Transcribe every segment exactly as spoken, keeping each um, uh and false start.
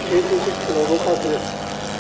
エイティシックスのロカースです。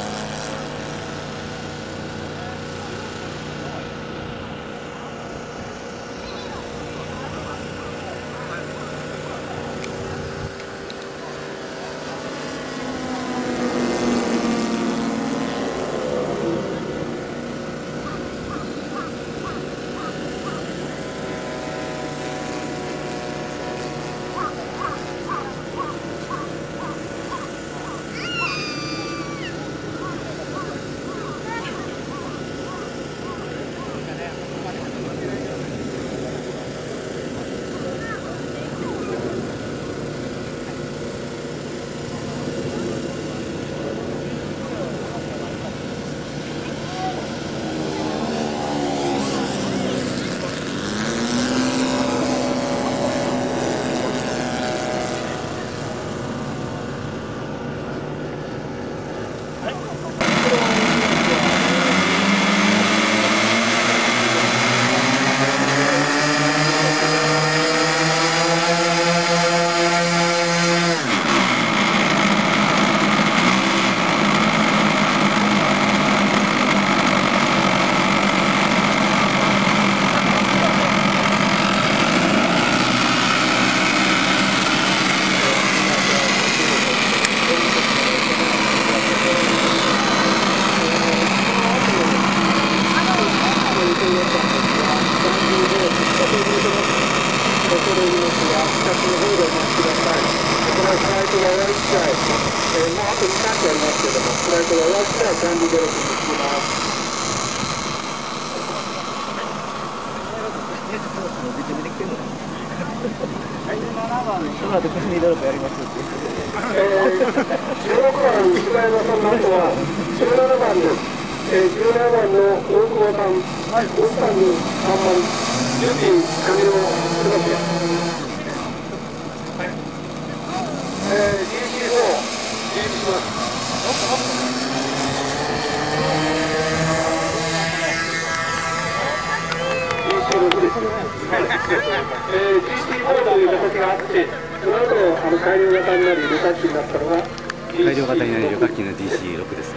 改良型になり旅客機の ディーシーろく ですね。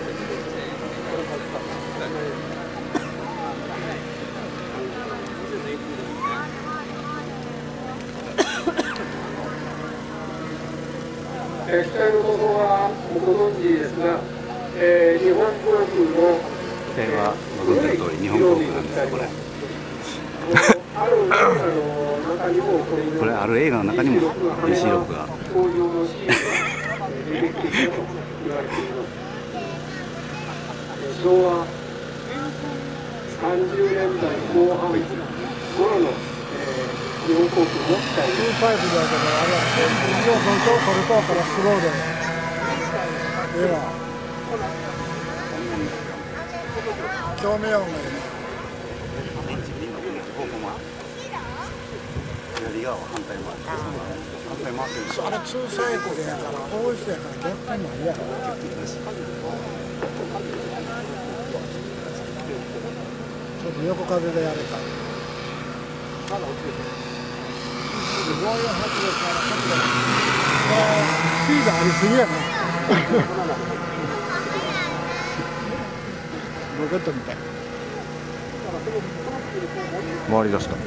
えー、機体の構造はご存知ですが、えー、日本航空の機体はご存知の通り日本航空なんですよ、これ。これある映画の中にも ディーシーろく が昭和さんじゅうねんだいこう半頃の、えー、日本航空の機体です。にタイプだからあれは要素とこれとからスローで絵は興味音がいいね。 左側は反対回し。反対回せる。 あれツーサイクルやから大石やから逆転ないやろ。 逆転なし。 ちょっと横風でやれた。まだ落ちてる。スピードありすぎやな。ロケットみたい。 回り出した。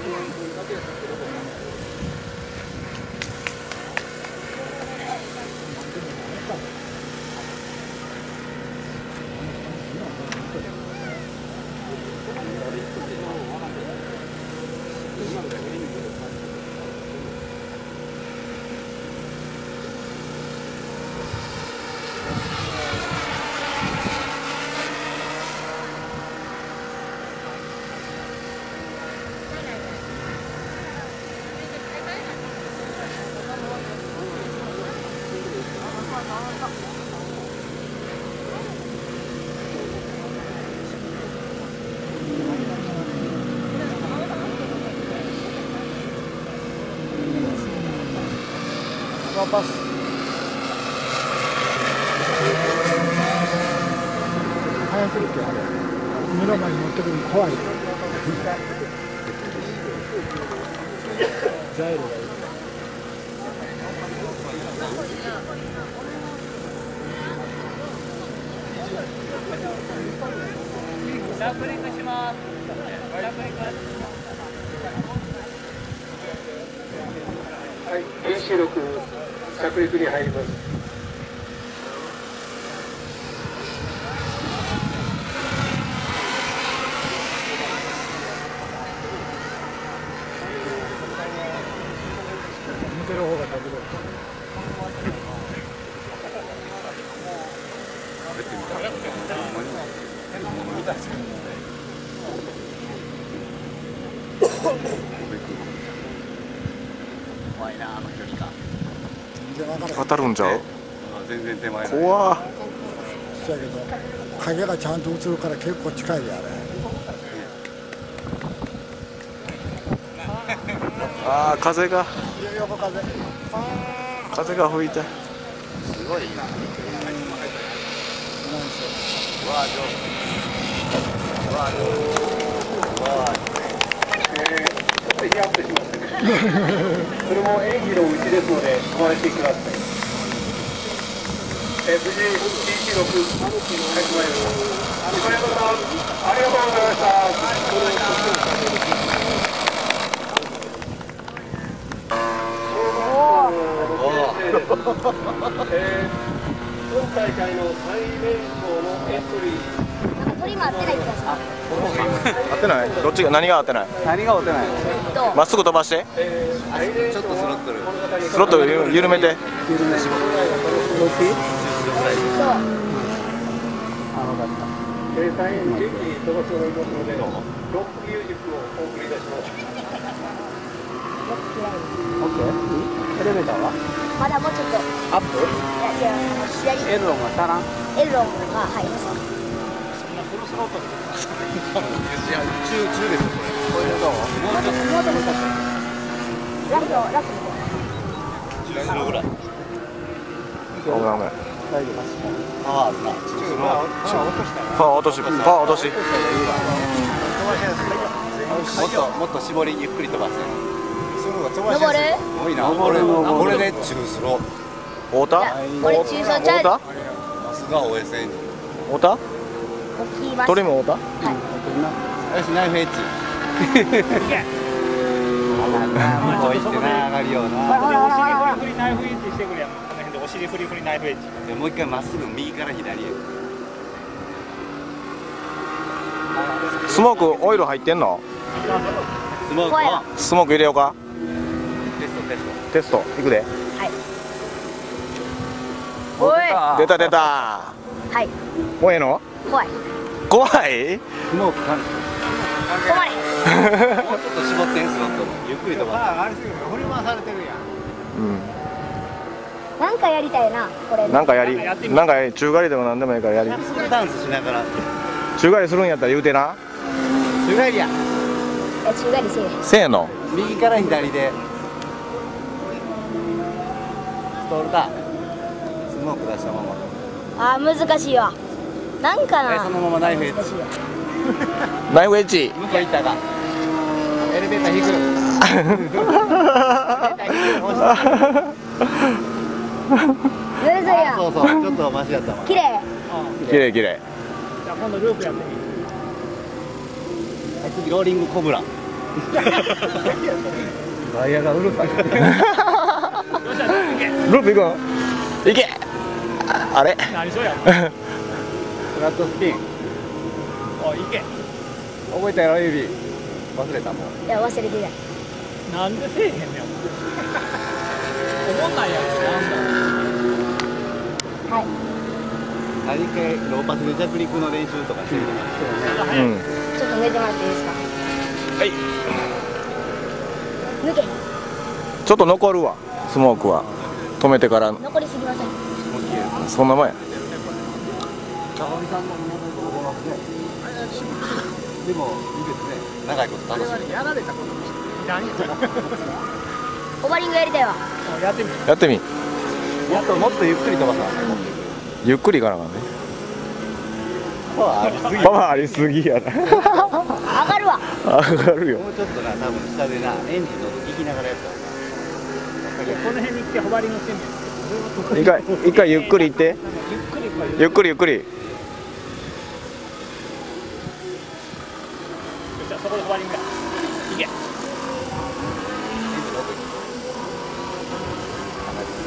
パス早すぎてあれ目の前に持ってくるの怖い。ザイルがいい。 着陸します。 はい、原子力着陸に入ります。 見てる方が食べる。 食べてみたら、ほんまに物みたいですよね。怖いな、あの距離感。 当たるんちゃう？ 全然手前ない。 怖っ。そうやけど影がちゃんと映るから結構近いであれ。ああ風が横風風が吹いてすごいな。 なんせわあ、上手。わあ、上手。わあ、 えー、ちょっとヒヤッとしましたね。それも演技のうちですのでご安心ください。えー、無事 ディーシーろく 始まりました。柴山さん、ありがとうございました。えー、今大会の最年少のエントリー。 なんか鳥も合ってない気がします。 合ってない？どっちが何が合ってない？ 何が合ってないの？ まっすぐ飛ばして。 えー、 ちょっとスロットル。 スロットル緩緩めて。 緩め絞る。 えー、大変元気に飛ばしておりますので、ロックミュージックをお送りいたします。 オッケー。エレベーターは？ まだもうちょっと。 アップ？ いやいや、あの左。 エルロンが足らん？ エルロンが入ります。 そんなフルスロットル。いや、中中ですよこれ。これでどう？もうちょっともうちょっとラフのラフの。 中スロぐらい。 ごめんごめん。 大丈夫。ああ、な。中スロ。 パワー落とし、パワー落とし。 もっともっと絞りゆっくり飛ばす。 登る？ 多いな。これこれで中スロ。 太田？ これ中層ちゃう。 太田？ さすが オーエスエヌ。 太田？ 起きます。 鳥も太田？ はい。 よし、ナイフエッジ。こういってな、上がるような。 お尻フリフリナイフエッジしてくれやん。この辺でお尻フリフリナイフエッジ。 でもう一回まっすぐ右から左へ。 スモークオイル入ってんの？ スモークをスモーク入れようか。 テストテスト。 テストいくで。 はい。おい。 出た出た。 はい。 もうええの？ 怖い。 怖い？ スモークかん。 困れ。 もうちょっと絞ってんすよ。ゆっくり飛ばす。 あれすぐ振り回されてるやん。 うん。 なんかやりたいな、これ。 なんかやり、なんかやり、宙返りでもなんでもいいからやり。 ダンスしながら。 宙返りするんやったら言うてな。 宙返りや。 いや、宙返りせえへん。 せーの。 右から左で。ストールか。スモーク出したまま。 あー、難しいわ。なんかな。 そのままナイフエッジ。 難しいわ。 ナイフエッジ。 向こう行ったか。エレベーター引く。 むずいやん。 そうそう、ちょっとマシやったわ。 綺麗。 綺麗綺麗。 じゃあ今度ループやってみる。 次ローリングコブラ。ワイヤーがうるさい。 よっしゃ、ループ行け。 ループ行くん？行け。あれ？ 何しようや。 フラットスピン。 おい、行け。 覚えたやろ指。忘れたもん。 いや、忘れてない。 なんでせえへんねん。おもんないやつなんだ。 はい。 何かローパスで着陸の練習とかしてみてます。 うん。 ちょっと寝てもらっていいですか。 はい。 抜け。 ちょっと残るわ。スモークは止めてから。 残りすぎません。 そんなもんや。 でもいいですね。長いこと楽しみ。 やられたことにして何やオーバリングやりたいわ。 やってみる。 やってみ。 もっともっとゆっくり飛ばさない。 ゆっくりいかなあかんね。 パワーありすぎ。 パワーありすぎやな。 上がるわ。 上がるよ。 もうちょっとな、多分下でな、エンジンの音聞きながらやったらな。 この辺に来てホバリングしてみる。 一回一回ゆっくり行って。 ゆっくり来い。 ゆっくりゆっくり。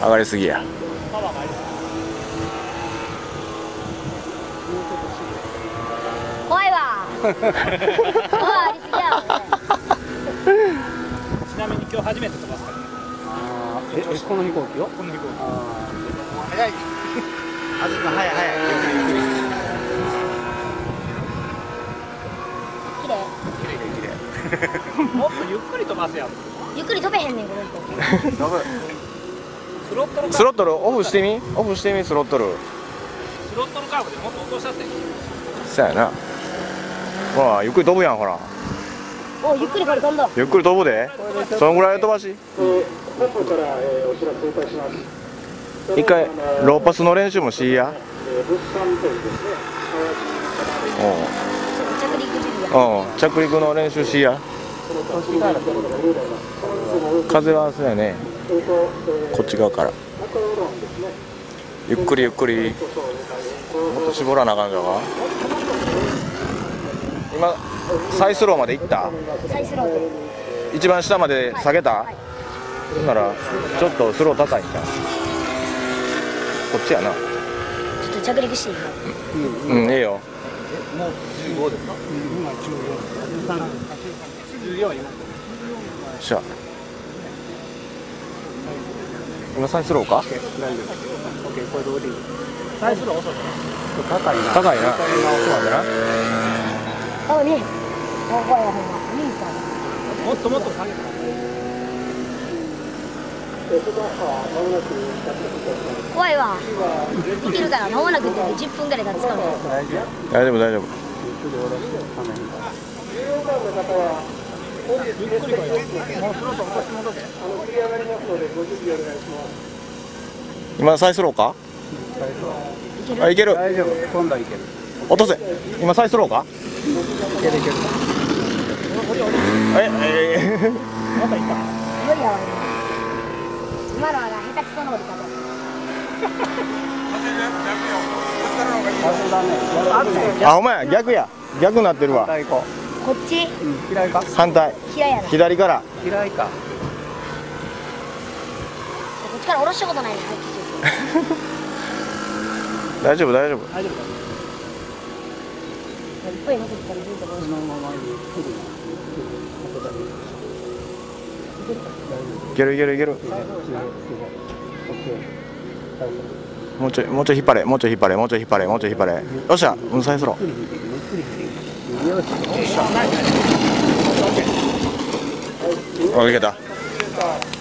上がりすぎや。 パワーがありす怖いわパワーありすぎやちなみに今日初めて飛ばすからね。 あーええこの飛行機よ。 この飛行機。 あ早い。 あずくん早い早い。ゆっくりゆっくり。 綺麗綺麗綺麗。 もっとゆっくり飛ばすやん。 ゆっくり飛べへんねんこの飛行機飛ぶ。 スロットルスロットルオフしてみオフしてみスロットル。 スロットルカーブでもっと落としちゃって。 そやな。ほらゆっくり飛ぶやんほら。 おゆっくりこれ飛んどゆっくり飛ぶで。そのぐらい飛ばし。 本部から、えー、お知らせいたします。 一回ローパスの練習もしいや。 えー、物産というですね、 着陸準備やうんうん着陸の練習しいや。風はそうやね。こっち側からゆっくりゆっくりもっと絞らなあかんじゃんか。今サイスローまで行った。 サイスローで一番下まで下げた、 はい、 ほんならちょっとスロー高いんじゃん。こっちやな。 ちょっと着陸していいうんええよ。 もうじゅうごですか？ 今じゅうよん。じゅうよん今。 しゃ今サイスローか。 大丈夫。オッケーこれで降りる。 サイスロー遅い。 高いな。 高いな。 直すまでな。 あねお怖いわほんま兄さんもっともっと下げて。 怖いわいけるから間もなくってじゅっぷんぐらい経つから大丈夫。 大丈夫大丈夫。 ゆっくり下ろして画面が。 ゆっくり来いよ。もうスロット落とし戻せ。 今サイスローか。 いけるあいける。 大丈夫。今度はいける。 落とせ。今サイスローか。 いけるいける。 ええまた行った。 無理やわ今のはな下手くその折り方風だね。 あお前逆や。逆なってるわ。 反対行ここっちう。うん嫌いか。 反対嫌いやなこ左から。 嫌いか。 っちから下ろしたことないね大丈夫大丈夫。 大丈夫か。 いっぱい乗せてたらずっとこそのままゆっくり。 いけるいけるいける。 オッケー。 もうちょいもうちょい引っ張れもうちょい引っ張れもうちょい引っ張れもうちょい引っ張れ。よっしゃうんサイスロー。 よし。 あいけた。